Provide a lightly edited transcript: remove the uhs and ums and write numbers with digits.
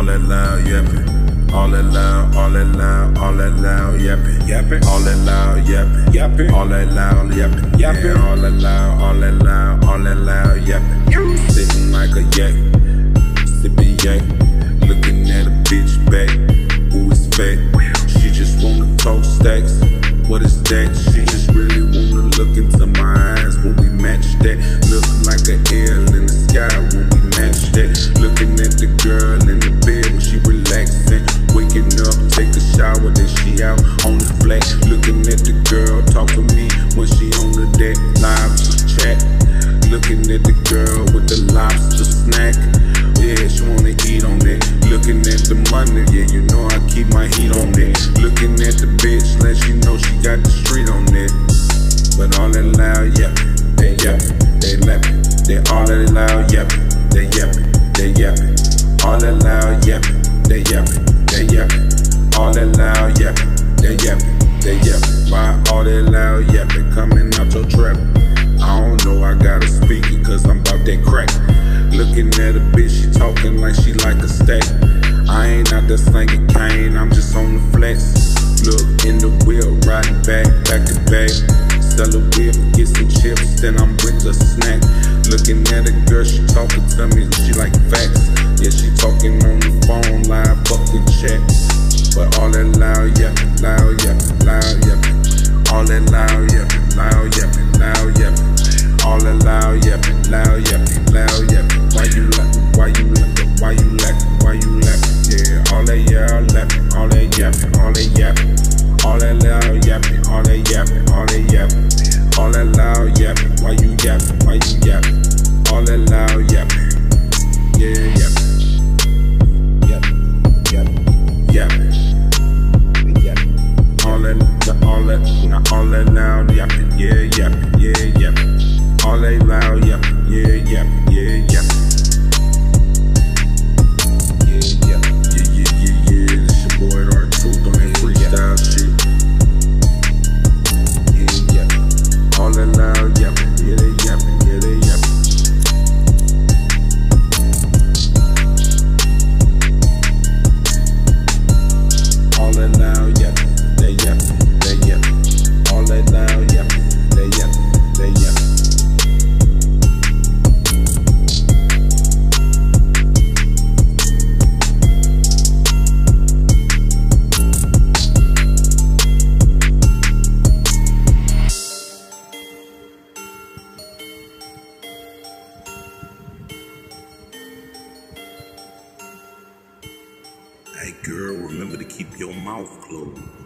all that loud yapping, all that loud, all that loud, all that loud yapping, yapping, all that loud yapping, yapping, all that loud yapping, yapping, all that loud, all that loud, all that loud yapping. Sitting like a yak, sipping yak, looking at a bitch back, who is fat. She just wanna talk stacks. What is that? She just really wanna look into my eyes when we match that. Look like an L in the sky when we match that. Looking at the girl in the bed when she relaxing. Waking up, take a shower, then she out on the flat. Looking at the girl, talk to me when she on the deck. Live chat. Looking at the girl with the lobster snack. Yeah, she wanna eat on that. Looking at the money, yeah, you know I keep my heat on that. Looking at the bitch, let you know she got the street on that. But all that loud yapping, they yapping, they lapping. They all that loud yapping, they yapping, they yapping. All that loud yapping, they yapping, they yapping. All that loud yapping, they yapping, they yapping. Why all that loud yapping coming out your trap? I don't know, I gotta speak it cause I'm about that crack. Looking at a bitch, she talking like she like a stack. I ain't out there slanging cane, I'm just on the flex. Look in the wheel, riding back to back. Sell a whip, get some chips, then I'm with the snack. Looking at a girl, she talking to me, she like facts. Yeah, she talking on the phone, live fucking chat. But all that loud yapping, loud yapping, loud yapping. All that loud yapping, loud yapping, loud yapping. All that loud yapping, loud yapping, loud yapping. Why you laughing? Why you laughing? Why you laughing? Why you laughing? Yeah, all that laughing, all that yapping, all that yapping. All that loud yapping, all that yapping, all that yapping. All that loud yapping, why you yapping? Why you yapping? All that loud yapping, yeah, yapping, yapping, yapping, yapping. All that loud yapping, yeah, yapping, yeah, yapping. All that loud yapping, yeah, yapping, yeah, yapping. Yeah, yapping, yeah, yeah, yeah, yeah. It's your boy darktruth on that freestyle shit. Yeah, yapping. All that loud yapping, yeah, they yapping, yeah, they yapping. All that loud yapping, they yapping, they yapping. All that loud yapping, they yapping, they yapping. Hey girl, remember to keep your mouth closed.